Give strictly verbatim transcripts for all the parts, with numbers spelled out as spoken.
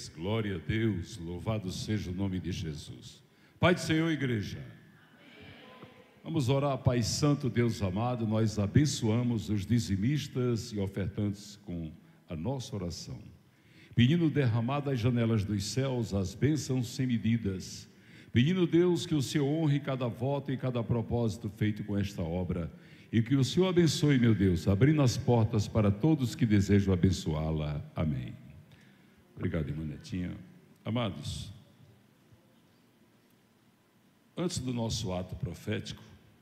Aleluias, glória a Deus, louvado seja o nome de Jesus. Pai do Senhor, igreja, vamos orar. Pai Santo, Deus amado, nós abençoamos os dizimistas e ofertantes com a nossa oração, pedindo derramar das janelas dos céus as bênçãos sem medidas, pedindo, Deus, que o Senhor honre cada voto e cada propósito feito com esta obra, e que o Senhor abençoe, meu Deus, abrindo as portas para todos que desejam abençoá-la. Amém. Obrigado, irmã Netinha. Amados, antes do nosso ato profético,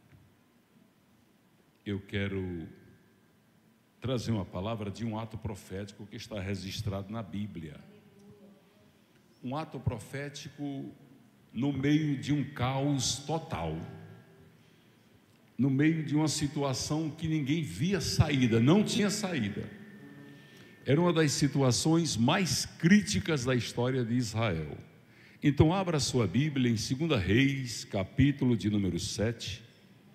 eu quero trazer uma palavra de um ato profético que está registrado na Bíblia. Um ato profético no meio de um caos total, no meio de uma situação que ninguém via saída, não tinha saída. Era uma das situações mais críticas da história de Israel. Então abra sua Bíblia em Segunda Reis, capítulo de número sete.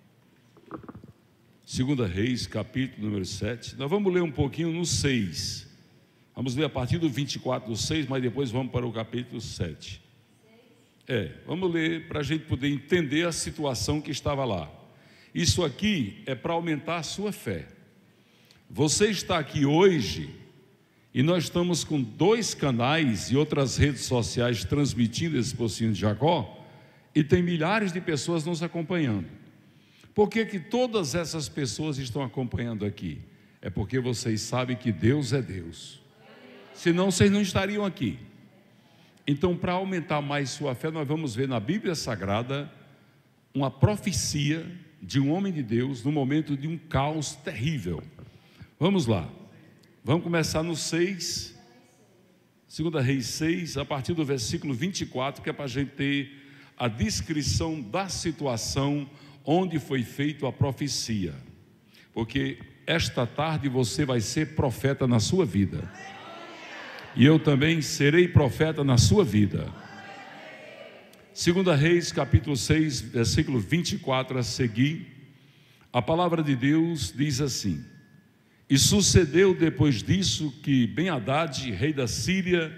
Segunda Reis, capítulo número sete. Nós vamos ler um pouquinho no seis. Vamos ler a partir do vinte e quatro do seis, mas depois vamos para o capítulo sete. É, vamos ler para a gente poder entender a situação que estava lá. Isso aqui é para aumentar a sua fé. Você está aqui hoje e nós estamos com dois canais e outras redes sociais transmitindo esse pocinho de Jacó, e tem milhares de pessoas nos acompanhando. Por que que todas essas pessoas estão acompanhando aqui? É porque vocês sabem que Deus é Deus. Senão vocês não estariam aqui. Então, para aumentar mais sua fé, nós vamos ver na Bíblia Sagrada uma profecia de um homem de Deus no momento de um caos terrível. Vamos lá, vamos começar no seis, Segunda Reis seis, a partir do versículo vinte e quatro, que é para a gente ter a descrição da situação onde foi feita a profecia, porque esta tarde você vai ser profeta na sua vida, e eu também serei profeta na sua vida. Segunda Reis, capítulo seis, versículo vinte e quatro a seguir, a palavra de Deus diz assim: E sucedeu depois disso que Ben-Hadad, rei da Síria,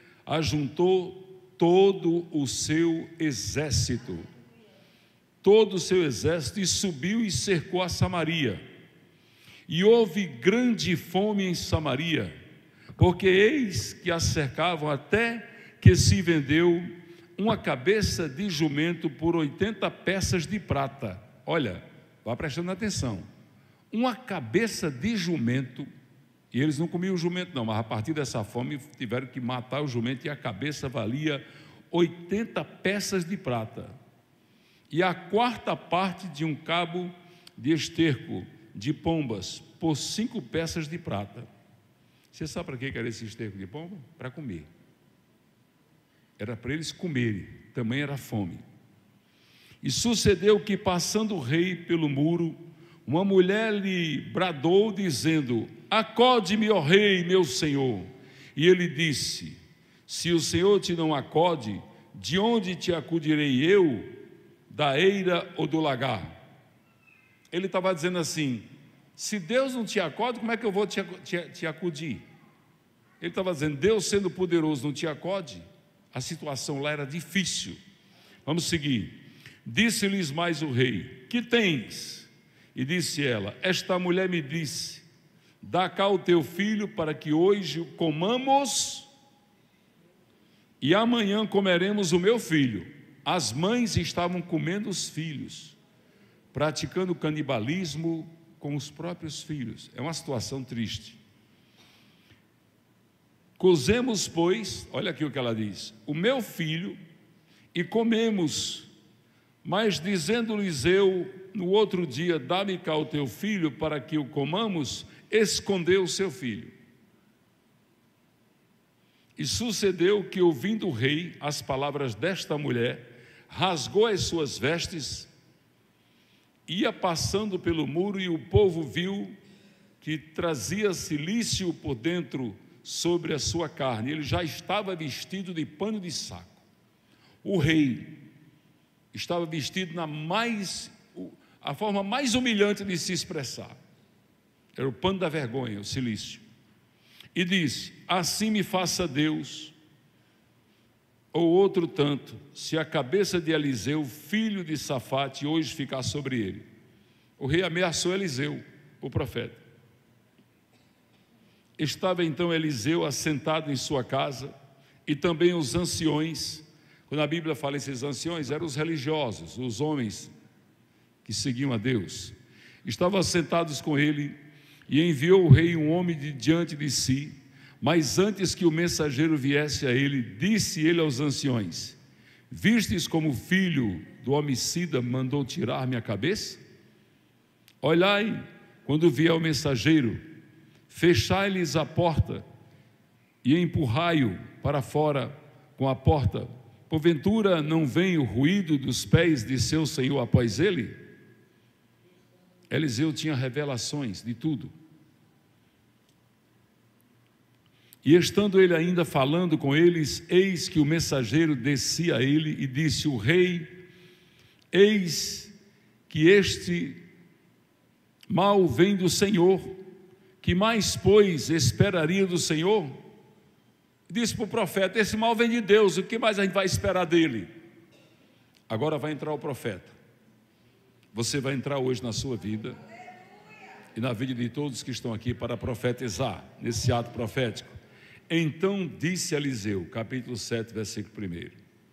ajuntou todo o seu exército, todo o seu exército, e subiu e cercou a Samaria. E houve grande fome em Samaria, porque eis que a cercavam, até que se vendeu uma cabeça de jumento por oitenta peças de prata. Olha, vá prestando atenção. Uma cabeça de jumento, e eles não comiam o jumento não, mas a partir dessa fome tiveram que matar o jumento, e a cabeça valia oitenta peças de prata. E a quarta parte de um cabo de esterco de pombas por cinco peças de prata. Você sabe para que era esse esterco de pomba? Para comer. Era para eles comerem, também era fome. E sucedeu que, passando o rei pelo muro, uma mulher lhe bradou, dizendo: Acode-me, ó rei, meu senhor. E ele disse: Se o Senhor te não acode, de onde te acudirei eu? Da eira ou do lagar? Ele estava dizendo assim: se Deus não te acode, como é que eu vou te, te, te acudir? Ele estava dizendo: Deus, sendo poderoso, não te acode? A situação lá era difícil. Vamos seguir. Disse-lhes mais o rei: Que tens? E disse ela: Esta mulher me disse: Dá cá o teu filho, para que hoje o comamos, e amanhã comeremos o meu filho. As mães estavam comendo os filhos, praticando canibalismo com os próprios filhos. É uma situação triste. Cozemos, pois, olha aqui o que ela diz: o meu filho, e comemos. Mas dizendo-lhes eu no outro dia: dá-me cá o teu filho, para que o comamos, escondeu o seu filho. E sucedeu que, ouvindo o rei as palavras desta mulher, rasgou as suas vestes, ia passando pelo muro, e o povo viu que trazia cilício por dentro sobre a sua carne. Ele já estava vestido de pano de saco. O rei estava vestido na mais, a forma mais humilhante de se expressar. Era o pano da vergonha, o cilício. E disse: assim me faça Deus, ou outro tanto, se a cabeça de Eliseu, filho de Safate, hoje ficar sobre ele. O rei ameaçou Eliseu, o profeta. Estava então Eliseu assentado em sua casa, e também os anciões. Quando a Bíblia fala esses anciões, eram os religiosos, os homens que seguiam a Deus. Estavam assentados com ele, e enviou o rei um homem de diante de si. Mas antes que o mensageiro viesse a ele, disse ele aos anciões: vistes como o filho do homicida mandou tirar minha cabeça? Olhai, quando vier o mensageiro, fechai-lhes a porta e empurrai-o para fora com a porta. Porventura não vem o ruído dos pés de seu senhor após ele? Eliseu tinha revelações de tudo. E estando ele ainda falando com eles, eis que o mensageiro descia a ele e disse: o rei, eis que este mal vem do Senhor. Que mais, pois, esperaria do Senhor? Disse para o profeta: esse mal vem de Deus, o que mais a gente vai esperar dele? Agora vai entrar o profeta. Você vai entrar hoje na sua vida e na vida de todos que estão aqui para profetizar, nesse ato profético. Então disse Eliseu, capítulo sete, versículo primeiro.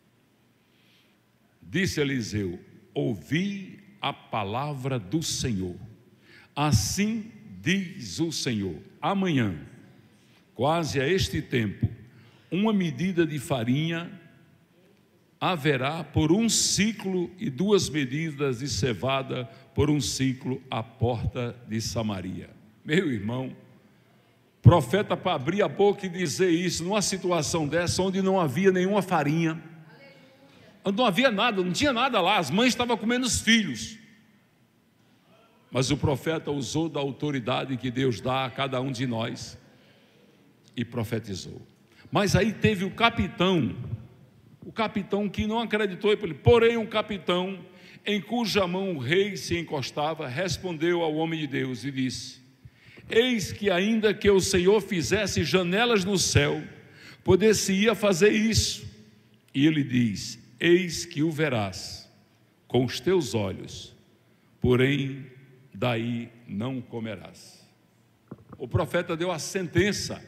Disse Eliseu: ouvi a palavra do Senhor. Assim diz o Senhor: amanhã, quase a este tempo, uma medida de farinha haverá por um ciclo, e duas medidas de cevada por um ciclo à porta de Samaria. Meu irmão, profeta para abrir a boca e dizer isso numa situação dessa, onde não havia nenhuma farinha, não havia nada, não tinha nada lá, as mães estavam comendo os filhos, mas o profeta usou da autoridade que Deus dá a cada um de nós e profetizou. Mas aí teve o capitão, o capitão que não acreditou, porém um capitão em cuja mão o rei se encostava, respondeu ao homem de Deus e disse: eis que ainda que o Senhor fizesse janelas no céu, poder-se-ia fazer isso. E ele diz: eis que o verás com os teus olhos, porém daí não comerás. O profeta deu a sentença: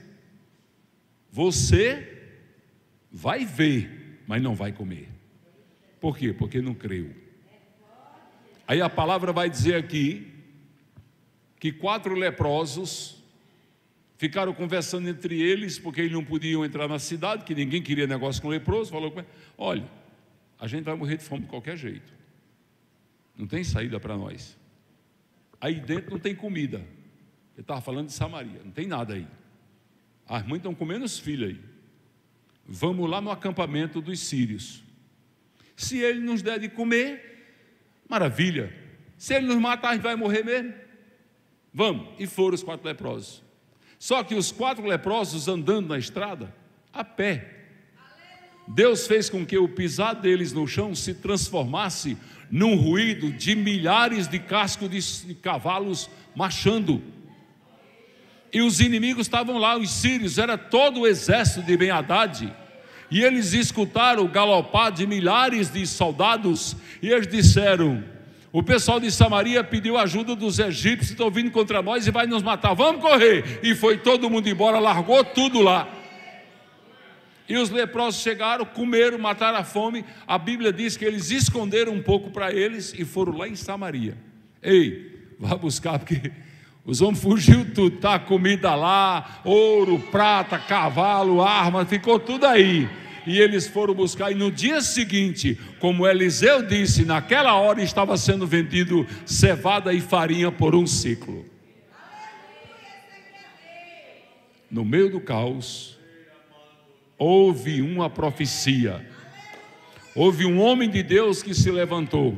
você vai ver, mas não vai comer. Por quê? Porque não creu. Aí a palavra vai dizer aqui que quatro leprosos ficaram conversando entre eles, porque eles não podiam entrar na cidade, que ninguém queria negócio com leproso. Falou: olha, a gente vai morrer de fome de qualquer jeito, não tem saída para nós. Aí dentro não tem comida. Ele estava falando de Samaria, não tem nada aí. As mães estão comendo os filhos aí. Vamos lá no acampamento dos sírios. Se ele nos der de comer, maravilha. Se ele nos matar, a gente vai morrer mesmo. Vamos. E foram os quatro leprosos. Só que os quatro leprosos andando na estrada, a pé. Deus fez com que o pisar deles no chão se transformasse num ruído de milhares de cascos de cavalos marchando. E os inimigos estavam lá, os sírios, era todo o exército de Ben-Hadad. E eles escutaram o galopar de milhares de soldados, e eles disseram: o pessoal de Samaria pediu ajuda dos egípcios, estão vindo contra nós e vai nos matar, vamos correr. E foi todo mundo embora, largou tudo lá. E os leprosos chegaram, comeram, mataram a fome. A Bíblia diz que eles esconderam um pouco para eles e foram lá em Samaria. Ei, vá buscar, porque os homens fugiu tudo, tá? Comida lá, ouro, prata, cavalo, arma, ficou tudo aí. E eles foram buscar, e no dia seguinte, como Eliseu disse, naquela hora estava sendo vendido cevada e farinha por um ciclo. No meio do caos, houve uma profecia. Houve um homem de Deus que se levantou.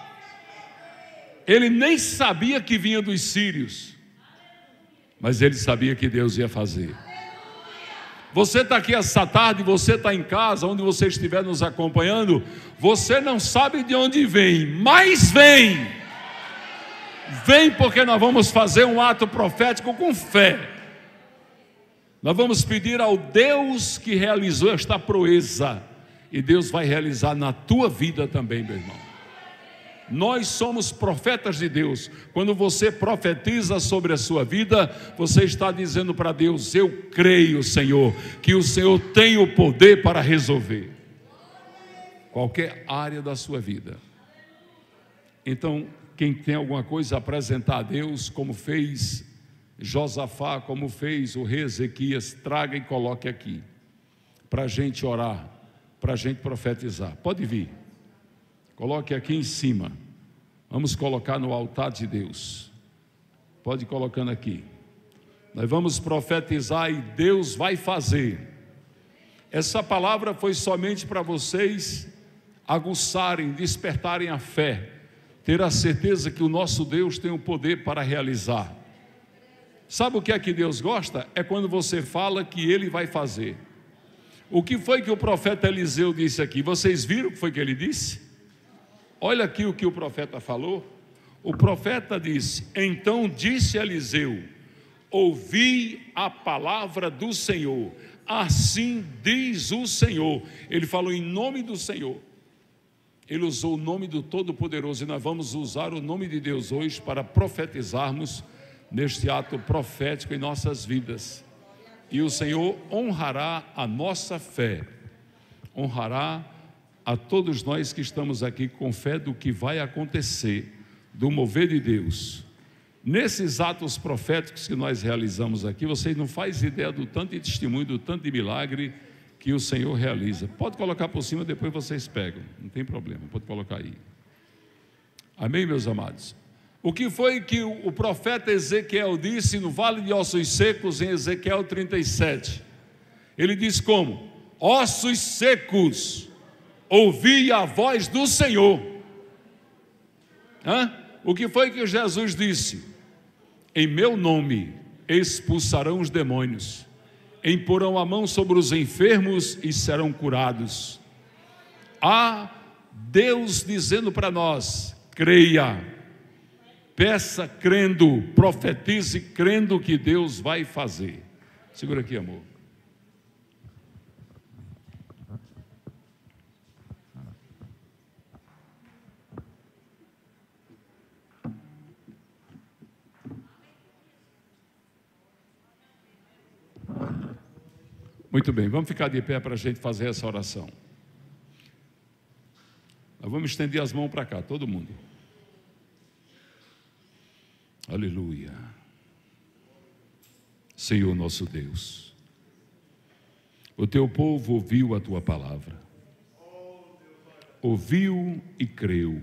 Ele nem sabia que vinha dos sírios, mas ele sabia que Deus ia fazer. Você está aqui essa tarde, você está em casa, onde você estiver nos acompanhando, você não sabe de onde vem, mas vem. Vem, porque nós vamos fazer um ato profético com fé. Nós vamos pedir ao Deus que realizou esta proeza, e Deus vai realizar na tua vida também, meu irmão. Nós somos profetas de Deus. Quando você profetiza sobre a sua vida, você está dizendo para Deus: eu creio, Senhor, que o Senhor tem o poder para resolver qualquer área da sua vida. Então, quem tem alguma coisa a apresentar a Deus, como fez Josafá, como fez o rei Ezequias, traga e coloque aqui, para a gente orar, para a gente profetizar. Pode vir, coloque aqui em cima. Vamos colocar no altar de Deus. Pode ir colocando aqui. Nós vamos profetizar e Deus vai fazer. Essa palavra foi somente para vocês aguçarem, despertarem a fé, ter a certeza que o nosso Deus tem o poder para realizar. Sabe o que é que Deus gosta? É quando você fala que Ele vai fazer. O que foi que o profeta Eliseu disse aqui? Vocês viram o que foi que ele disse? Olha aqui o que o profeta falou. O profeta disse: então disse Eliseu, ouvi a palavra do Senhor, assim diz o Senhor. Ele falou em nome do Senhor. Ele usou o nome do Todo-Poderoso, e nós vamos usar o nome de Deus hoje para profetizarmos neste ato profético em nossas vidas. E o Senhor honrará a nossa fé, honrará a todos nós que estamos aqui com fé do que vai acontecer, do mover de Deus. Nesses atos proféticos que nós realizamos aqui, vocês não fazem ideia do tanto de testemunho, do tanto de milagre que o Senhor realiza. Pode colocar por cima, depois vocês pegam, não tem problema, pode colocar aí. Amém, meus amados? O que foi que o profeta Ezequiel disse no Vale de Ossos Secos, em Ezequiel trinta e sete? Ele diz como? Ossos secos, ouvi a voz do Senhor. Hã? O que foi que Jesus disse? Em meu nome expulsarão os demônios, imporão a mão sobre os enfermos e serão curados. Há Deus dizendo para nós: creia, peça crendo, profetize crendo que Deus vai fazer. Segura aqui, amor. Muito bem, vamos ficar de pé para a gente fazer essa oração. Nós vamos estender as mãos para cá, todo mundo. Aleluia. Senhor nosso Deus, o teu povo ouviu a tua palavra, ouviu e creu.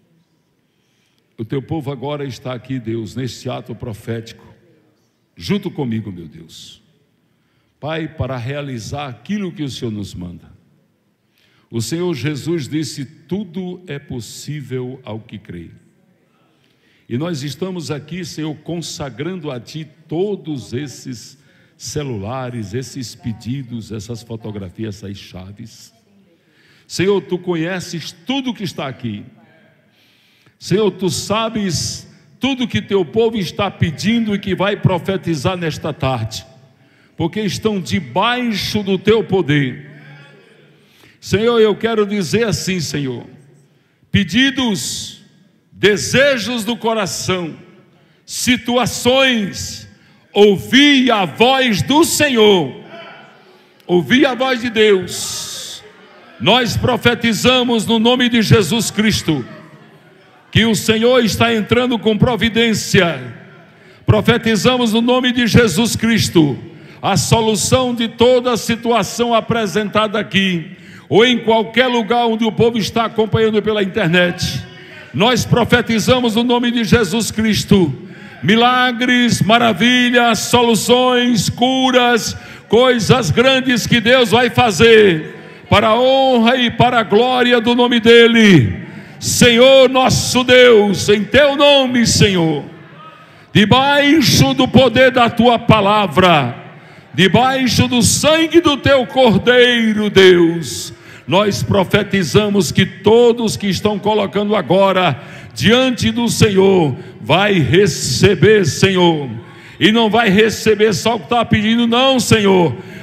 O teu povo agora está aqui, Deus, neste ato profético, junto comigo, meu Deus, Pai, para realizar aquilo que o Senhor nos manda. O Senhor Jesus disse: tudo é possível ao que crê. E nós estamos aqui, Senhor, consagrando a Ti todos esses celulares, esses pedidos, essas fotografias, essas chaves. Senhor, Tu conheces tudo que está aqui. Senhor, Tu sabes tudo que Teu povo está pedindo e que vai profetizar nesta tarde, porque estão debaixo do Teu poder. Senhor, eu quero dizer assim, Senhor, pedidos, desejos do coração, situações, ouvi a voz do Senhor, ouvi a voz de Deus. Nós profetizamos no nome de Jesus Cristo, que o Senhor está entrando com providência. Profetizamos no nome de Jesus Cristo a solução de toda a situação apresentada aqui, ou em qualquer lugar onde o povo está acompanhando pela internet. Nós profetizamos no nome de Jesus Cristo milagres, maravilhas, soluções, curas, coisas grandes que Deus vai fazer para a honra e para a glória do nome dEle. Senhor nosso Deus, em Teu nome, Senhor, debaixo do poder da Tua palavra, debaixo do sangue do Teu Cordeiro, Deus, nós profetizamos que todos que estão colocando agora diante do Senhor vai receber, Senhor, e não vai receber só o que está pedindo, não, Senhor,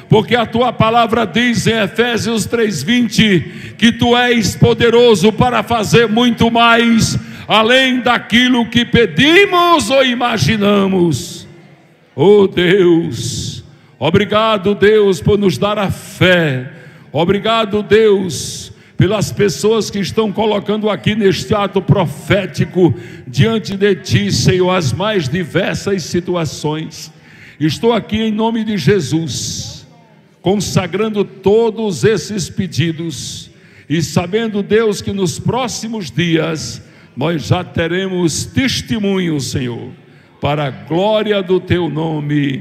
porque a tua palavra diz em Efésios três, vinte, que tu és poderoso para fazer muito mais, além daquilo que pedimos ou imaginamos. Oh Deus, obrigado Deus por nos dar a fé, obrigado Deus pelas pessoas que estão colocando aqui neste ato profético diante de Ti, Senhor, as mais diversas situações. Estou aqui em nome de Jesus, consagrando todos esses pedidos e sabendo, Deus, que nos próximos dias nós já teremos testemunhos, Senhor, para a glória do Teu nome.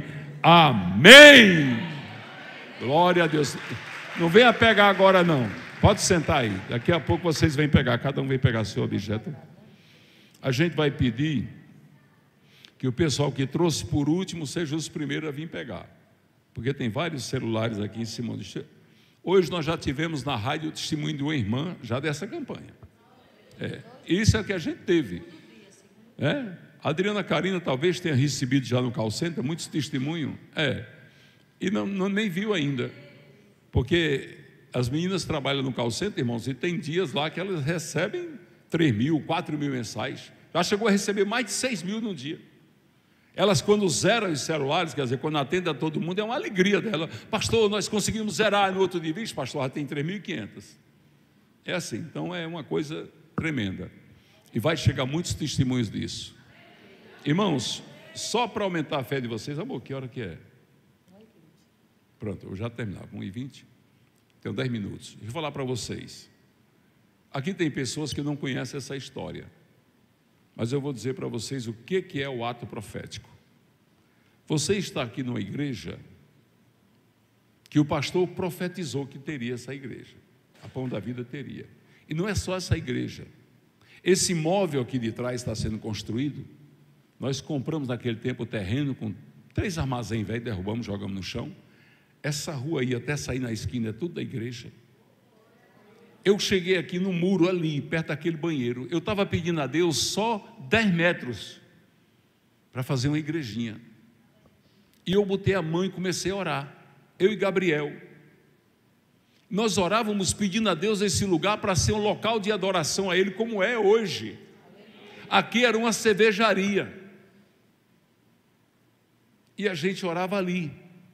Amém. Glória a Deus. Não venha pegar agora não, pode sentar aí, daqui a pouco vocês vêm pegar, cada um vem pegar seu objeto. A gente vai pedir que o pessoal que trouxe por último seja os primeiros a vir pegar, porque tem vários celulares aqui em cima do... Hoje nós já tivemos na rádio o testemunho de uma irmã já dessa campanha. É, isso é o que a gente teve. É, a Adriana Carina talvez tenha recebido já no call center muitos testemunhos, é, e não, não nem viu ainda, porque as meninas trabalham no call center, irmãos, e tem dias lá que elas recebem três mil, quatro mil mensais, já chegou a receber mais de seis mil no dia. Elas, quando zeram os celulares, quer dizer, quando atendem a todo mundo, é uma alegria dela. Pastor, nós conseguimos zerar. No outro dia, vixe, pastor, já tem três mil e quinhentos. É assim, então é uma coisa tremenda. E vai chegar muitos testemunhos disso. Irmãos, só para aumentar a fé de vocês, amor, que hora que é? Pronto, eu já terminava, um e vinte. Tenho dez minutos. Deixa eu falar para vocês. Aqui tem pessoas que não conhecem essa história. Mas eu vou dizer para vocês o que, que é o ato profético. Você está aqui numa igreja que o pastor profetizou que teria essa igreja. A Pão da Vida teria. E não é só essa igreja. Esse imóvel aqui de trás está sendo construído. Nós compramos naquele tempo o terreno com três armazéns velhos, derrubamos, jogamos no chão. Essa rua aí, até sair na esquina, é tudo da igreja. Eu cheguei aqui no muro ali, perto daquele banheiro. Eu estava pedindo a Deus só dez metros para fazer uma igrejinha. E eu botei a mão e comecei a orar. Eu e Gabriel. Nós orávamos pedindo a Deus esse lugar para ser um local de adoração a Ele, como é hoje. Aqui era uma cervejaria. E a gente orava ali.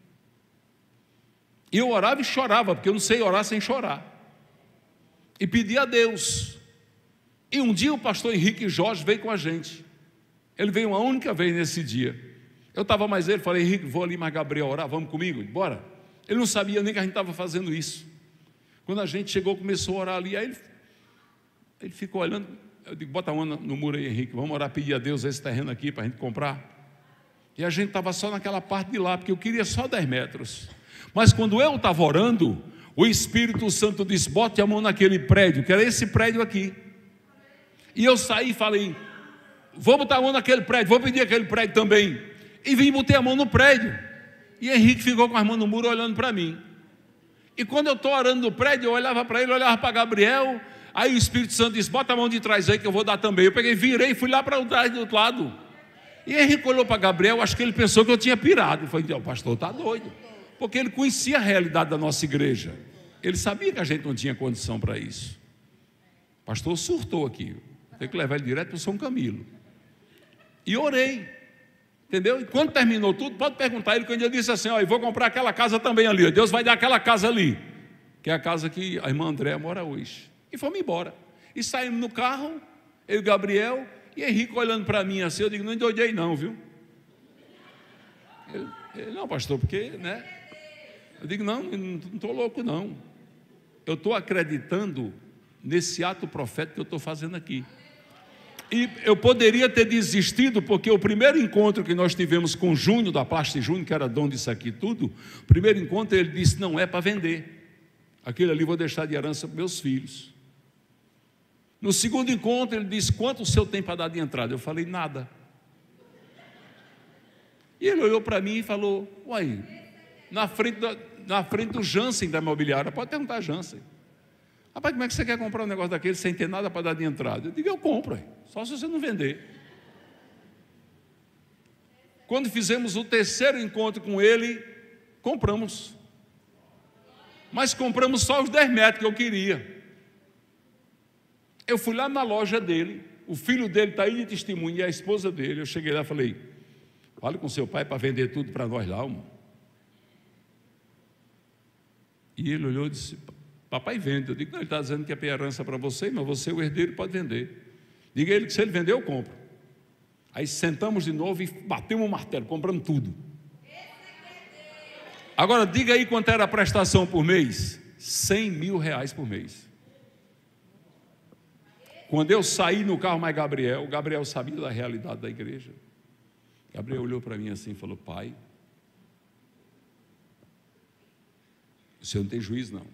E eu orava e chorava, porque eu não sei orar sem chorar. E pedi a Deus. E um dia o pastor Henrique Jorge veio com a gente. Ele veio uma única vez nesse dia. Eu estava mais ele, falei, Henrique, vou ali mais Gabriel orar, vamos comigo? Bora. Ele não sabia nem que a gente estava fazendo isso. Quando a gente chegou, começou a orar ali, aí ele, ele ficou olhando. Eu digo, bota a mão no muro aí, Henrique, vamos orar, pedir a Deus esse terreno aqui para a gente comprar. E a gente estava só naquela parte de lá, porque eu queria só dez metros. Mas quando eu estava orando, o Espírito Santo disse, bote a mão naquele prédio, que era esse prédio aqui. E eu saí e falei, vou botar a mão naquele prédio, vou pedir aquele prédio também. E vim e botei a mão no prédio. E Henrique ficou com as mãos no muro olhando para mim. E quando eu estou orando no prédio, eu olhava para ele, olhava para Gabriel. Aí o Espírito Santo disse, bota a mão de trás aí que eu vou dar também. Eu peguei, virei e fui lá para trás do outro lado. E Henrique olhou para Gabriel, acho que ele pensou que eu tinha pirado. Eu falei, o pastor está doido. Porque ele conhecia a realidade da nossa igreja. Ele sabia que a gente não tinha condição para isso. O pastor surtou aqui. Tem que levar ele direto para o São Camilo. E orei. Entendeu? E quando terminou tudo, pode perguntar a ele, quando ele disse assim, ó, eu vou comprar aquela casa também ali. Deus vai dar aquela casa ali. Que é a casa que a irmã Andréa mora hoje. E fomos embora. E saímos no carro, eu e o Gabriel, e Henrique olhando para mim assim, eu digo, não endoidei não, viu? Ele, ele, não, pastor, porque, né? Eu digo, não, não estou louco não. Eu estou acreditando nesse ato profético que eu estou fazendo aqui. E eu poderia ter desistido, porque o primeiro encontro que nós tivemos com o Júnior, da Plast Júnior, que era dono disso aqui tudo, o primeiro encontro ele disse, não é para vender. Aquele ali vou deixar de herança para meus filhos. No segundo encontro ele disse, quanto o senhor tem para dar de entrada? Eu falei, nada. E ele olhou para mim e falou, uai, na frente, da, na frente do Jansen da imobiliária, pode perguntar a Jansen. Rapaz, como é que você quer comprar um negócio daquele sem ter nada para dar de entrada? Eu digo, eu compro, só se você não vender. Quando fizemos o terceiro encontro com ele, compramos. Mas compramos só os dez metros que eu queria. Eu fui lá na loja dele, o filho dele está aí de testemunho, e a esposa dele. Eu cheguei lá e falei: fale com seu pai para vender tudo para nós lá, irmão. E ele olhou e disse: papai vende. Eu digo: não, ele está dizendo que é herança para você, mas você, o herdeiro, pode vender. Diga a ele que se ele vender, eu compro. Aí sentamos de novo e batemos o martelo, compramos tudo. Agora diga aí quanto era a prestação por mês: cem mil reais por mês. Quando eu saí no carro mais Gabriel, Gabriel sabia da realidade da igreja. Gabriel olhou para mim assim e falou: pai, o senhor não tem juízo não.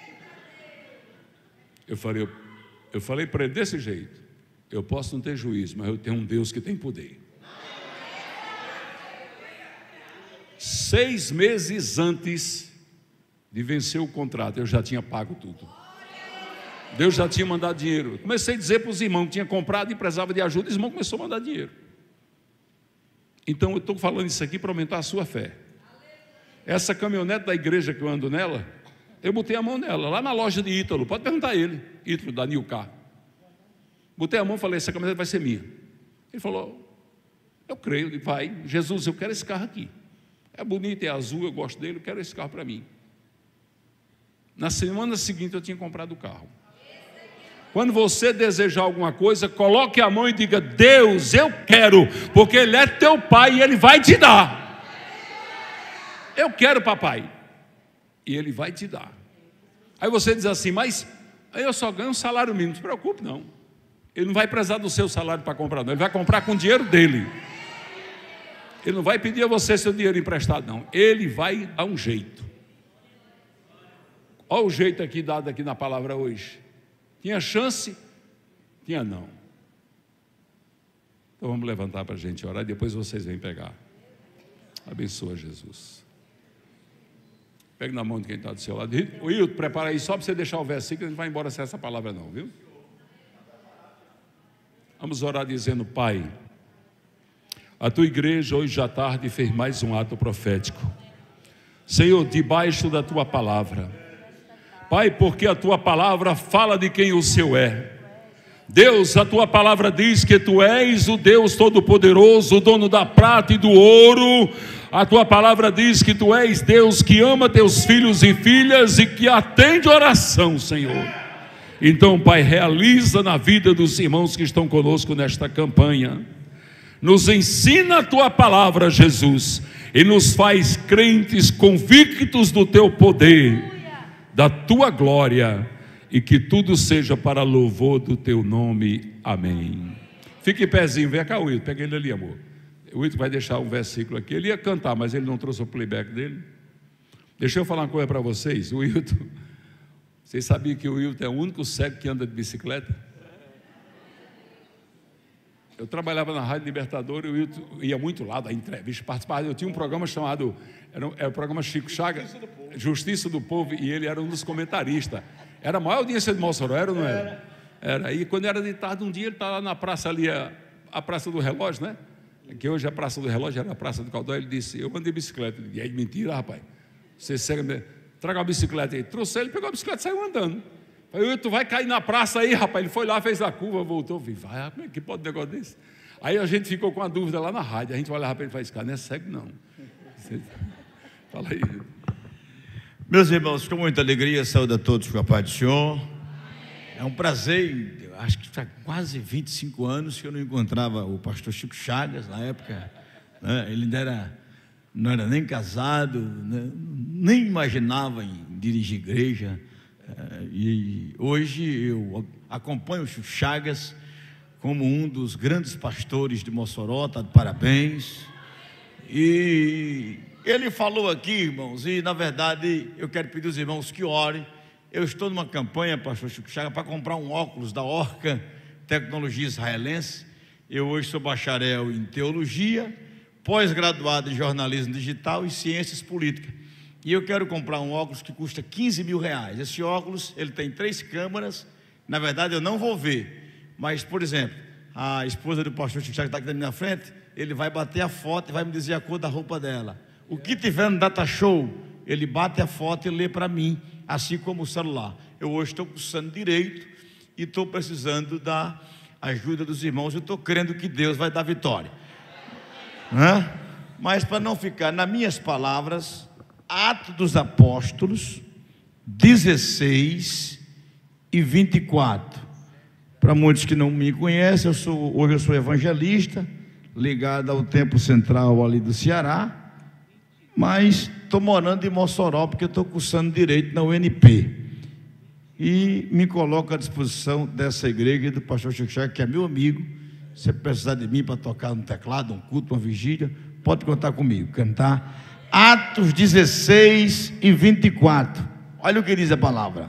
Eu falei, eu, eu falei para ele desse jeito: eu posso não ter juízo, mas eu tenho um Deus que tem poder. Seis meses antes de vencer o contrato, eu já tinha pago tudo. Deus já tinha mandado dinheiro. Comecei a dizer para os irmãos que tinha comprado e precisava de ajuda. Os irmãos começaram a mandar dinheiro. Então eu estou falando isso aqui para aumentar a sua fé. Essa caminhonete da igreja que eu ando nela, eu botei a mão nela, lá na loja de Ítalo. Pode perguntar a ele, Ítalo, da Nilcar. Botei a mão e falei: essa caminhonete vai ser minha. Ele falou: eu creio. Eu disse: vai, Jesus, eu quero esse carro aqui. É bonito, é azul, eu gosto dele, eu quero esse carro para mim. Na semana seguinte eu tinha comprado o carro. Quando você desejar alguma coisa, coloque a mão e diga: Deus, eu quero, porque Ele é teu pai e Ele vai te dar. Eu quero, papai, e Ele vai te dar. Aí você diz assim: mas eu só ganho um salário mínimo. Não se preocupe não, Ele não vai precisar do seu salário para comprar não. Ele vai comprar com o dinheiro dele. Ele não vai pedir a você seu dinheiro emprestado não. Ele vai dar um jeito. Olha o jeito aqui dado aqui na palavra hoje. Tinha chance? Tinha não. Então vamos levantar para a gente orar e depois vocês vêm pegar. Abençoa, Jesus. Pegue na mão de quem está do seu lado. O Hilton, prepara aí só para você deixar o versículo. A gente não vai embora sem essa palavra não, viu? Vamos orar dizendo: Pai, a tua igreja hoje à tarde fez mais um ato profético. Senhor, debaixo da tua palavra, Pai, porque a tua palavra fala de quem o Senhor é. Deus, a tua palavra diz que tu és o Deus Todo-Poderoso, o dono da prata e do ouro. A tua palavra diz que tu és Deus que ama teus filhos e filhas e que atende oração, Senhor. Então, Pai, realiza na vida dos irmãos que estão conosco nesta campanha. Nos ensina a tua palavra, Jesus, e nos faz crentes convictos do teu poder, da tua glória, e que tudo seja para louvor do teu nome. Amém. Fique em pezinho, vem cá, Wilton, pega ele ali, amor. O Wilton vai deixar um versículo aqui. Ele ia cantar, mas ele não trouxe o playback dele. Deixa eu falar uma coisa para vocês. O Wilton, vocês sabiam que o Wilton é o único cego que anda de bicicleta? Eu trabalhava na Rádio Libertador e o Wilton ia muito lá da entrevista, participava. Eu tinha um programa chamado, era, era o programa Chico Chagas, Justiça do Povo. Justiça do Povo, e ele era um dos comentaristas. Era a maior audiência de Mossoró, era ou não era? Era. E quando era de tarde, um dia ele estava lá na praça ali, a, a Praça do Relógio, né? Que hoje é a Praça do Relógio, era a Praça do Caudal. Ele disse: eu andei bicicleta. E aí, mentira, rapaz. Você segue, traga uma bicicleta aí. Trouxe ele, pegou a bicicleta e saiu andando. Aí, tu vai cair na praça aí, rapaz. Ele foi lá, fez a curva, voltou. Falei: vai, como é que pode um negócio desse? Aí a gente ficou com a dúvida lá na rádio. A gente olhava para ele e falava: esse cara não é cego, não. Fala aí. Meus irmãos, com muita alegria, saúde a todos com a paz do Senhor. É um prazer, acho que faz quase vinte e cinco anos que eu não encontrava o pastor Chico Chagas, na época, né? Ele ainda era, não era nem casado, né? Nem imaginava em dirigir igreja. E hoje eu acompanho o Chico Chagas como um dos grandes pastores de Mossoró, está de parabéns. E ele falou aqui, irmãos, e na verdade eu quero pedir aos irmãos que orem. Eu estou numa campanha, pastor Chico Chagas, para comprar um óculos da Orca Tecnologia Israelense. Eu hoje sou bacharel em teologia, pós-graduado em jornalismo digital e ciências políticas. E eu quero comprar um óculos que custa quinze mil reais. Esse óculos, ele tem três câmeras. Na verdade eu não vou ver, mas, por exemplo, a esposa do pastor Chico Chagas está aqui na minha frente, ele vai bater a foto e vai me dizer a cor da roupa dela. O que tiver no data show, ele bate a foto e lê para mim assim como o celular. Eu hoje estou cursando direito e estou precisando da ajuda dos irmãos. Eu estou crendo que Deus vai dar vitória. Hã? Mas para não ficar nas minhas palavras, Atos dos Apóstolos dezesseis e vinte e quatro. Para muitos que não me conhecem, eu sou, hoje eu sou evangelista, ligado ao Templo Central ali do Ceará, mas estou morando em Mossoró porque estou cursando direito na U N P. E me coloco à disposição dessa igreja e do pastor Chico Chagas, que é meu amigo. Se você precisar de mim para tocar um teclado, um culto, uma vigília, pode contar comigo, cantar. Atos dezesseis e vinte e quatro. Olha o que diz a palavra.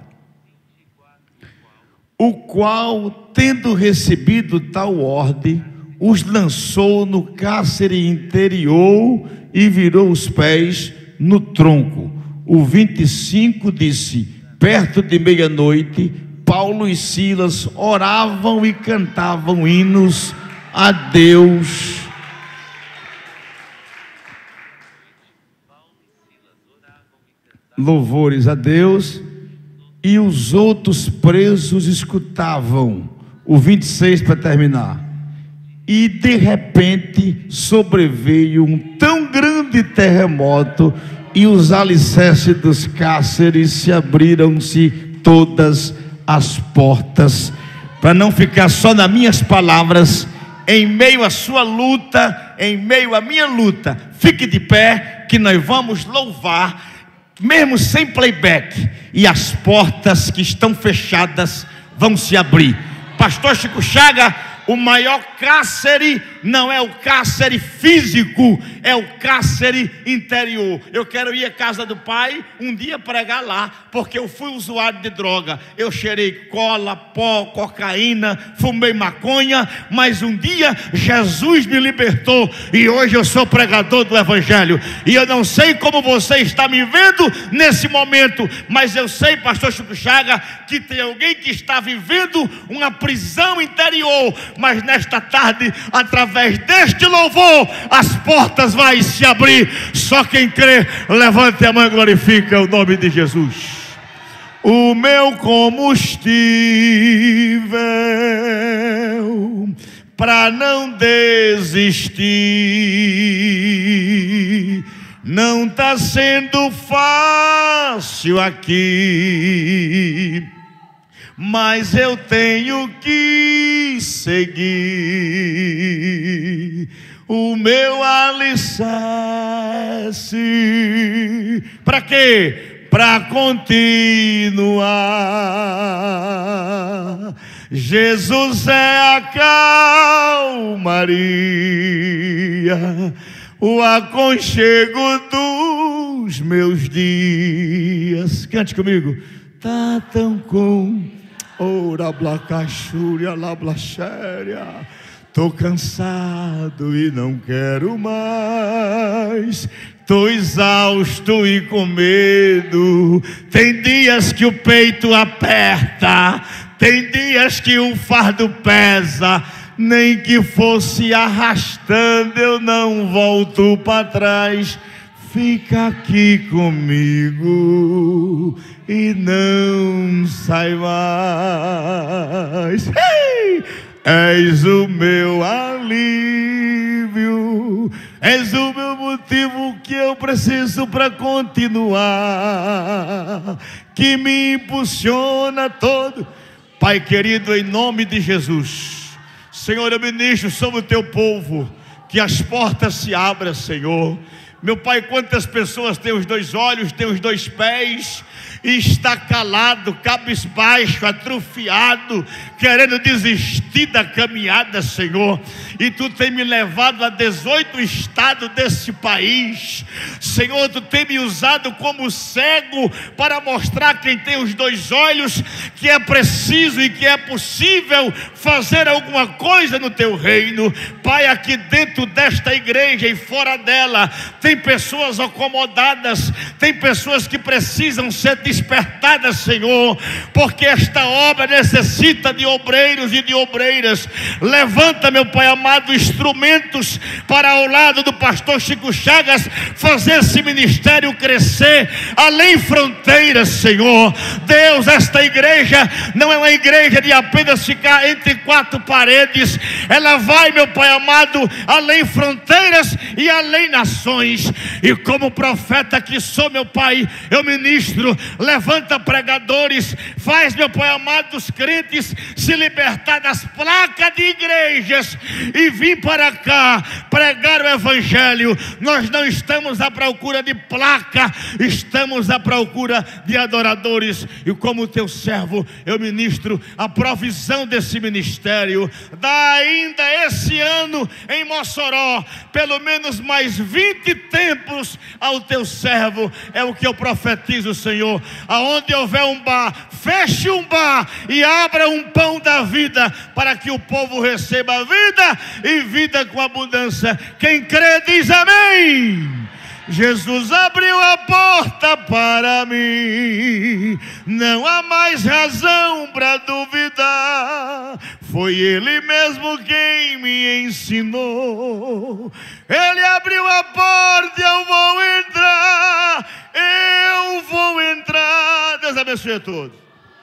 O qual, tendo recebido tal ordem, os lançou no cárcere interior e virou os pés no tronco. O vinte e cinco disse: perto de meia-noite, Paulo e Silas oravam e cantavam hinos a Deus. Louvores a Deus. E os outros presos escutavam. O vinte e seis para terminar. E de repente sobreveio um tão grande terremoto, e os alicerces dos cárceres se abriram-se todas as portas. Para não ficar só nas minhas palavras, em meio à sua luta, em meio à minha luta, fique de pé que nós vamos louvar, mesmo sem playback, e as portas que estão fechadas vão se abrir. Pastor Chico Chagas, o maior cárcere não é o cárcere físico, é o cárcere interior. Eu quero ir à casa do Pai um dia pregar lá, porque eu fui usuário de droga. Eu cheirei cola, pó, cocaína, fumei maconha, mas um dia Jesus me libertou e hoje eu sou pregador do Evangelho. E eu não sei como você está me vendo nesse momento, mas eu sei, pastor Chico Chagas, que tem alguém que está vivendo uma prisão interior, mas nesta tarde, através deste louvor, as portas vão se abrir. Só quem crê, levante a mão e glorifica o nome de Jesus. O meu combustível para não desistir não está sendo fácil aqui, mas eu tenho que seguir. O meu alicerce, para quê? Para continuar. Jesus é a calmaria, o aconchego dos meus dias. Cante comigo. Tá tão com ora blacachúria la blachéria. Tô cansado e não quero mais. Tô exausto e com medo. Tem dias que o peito aperta, tem dias que o fardo pesa. Nem que fosse arrastando, eu não volto para trás. Fica aqui comigo e não sai mais. Hey! És o meu alívio, és o meu motivo que eu preciso para continuar, que me impulsiona todo. Pai querido, em nome de Jesus, Senhor, eu ministro sobre o teu povo, que as portas se abram, Senhor. Meu Pai, quantas pessoas têm os dois olhos, têm os dois pés, e está calado, cabisbaixo, atrofiado, querendo desistir da caminhada, Senhor. E Tu tem me levado a dezoito estados desse país, Senhor. Tu tem me usado como cego para mostrar quem tem os dois olhos que é preciso e que é possível fazer alguma coisa no Teu reino. Pai, aqui dentro desta igreja e fora dela tem pessoas acomodadas, tem pessoas que precisam ser despertadas, Senhor, porque esta obra necessita de obreiros e de obreiras. Levanta, meu Pai amado, levado instrumentos para ao lado do pastor Chico Chagas fazer esse ministério crescer além fronteiras, Senhor. Deus, esta igreja não é uma igreja de apenas ficar entre quatro paredes, ela vai, meu Pai amado, além fronteiras e além nações. E como profeta que sou, meu Pai, eu ministro, levanta pregadores, faz, meu Pai amado, os crentes se libertar das placas de igrejas e vir para cá pregar o evangelho. Nós não estamos à procura de placa, estamos à procura de adoradores. E como teu servo, eu ministro a provisão desse ministério. Dá ainda esse ano em Mossoró pelo menos mais vinte templos ao teu servo. É o que eu profetizo, Senhor. Aonde houver um bar, feche um bar e abra um pão da vida, para que o povo receba vida e vida com abundância. Quem crê diz amém. Jesus abriu a porta para mim, não há mais razão para duvidar. Foi Ele mesmo quem me ensinou. Ele abriu a porta e eu vou entrar, eu vou entrar. Deus abençoe a todos.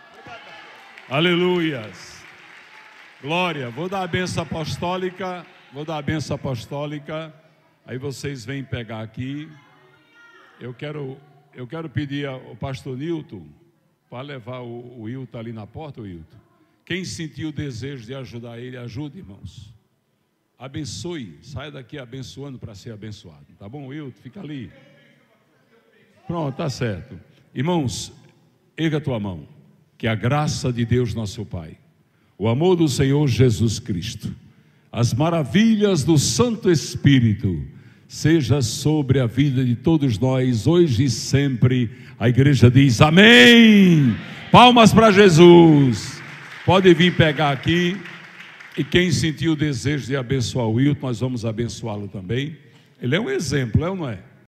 Aleluias. Glória. Vou dar a benção apostólica. Vou dar a benção apostólica. Aí vocês vêm pegar aqui. Eu quero, eu quero pedir ao pastor Nilton para levar o, o Wilton ali na porta, o Wilton. Quem sentiu o desejo de ajudar ele, ajude, irmãos. Abençoe. Saia daqui abençoando para ser abençoado. Tá bom, Wilton? Fica ali. Pronto, tá certo. Irmãos, erga a tua mão. Que a graça de Deus nosso Pai, o amor do Senhor Jesus Cristo, as maravilhas do Santo Espírito, seja sobre a vida de todos nós, hoje e sempre. A igreja diz amém. Palmas para Jesus. Pode vir pegar aqui. E quem sentiu o desejo de abençoar o Wilton, nós vamos abençoá-lo também. Ele é um exemplo, é ou não é?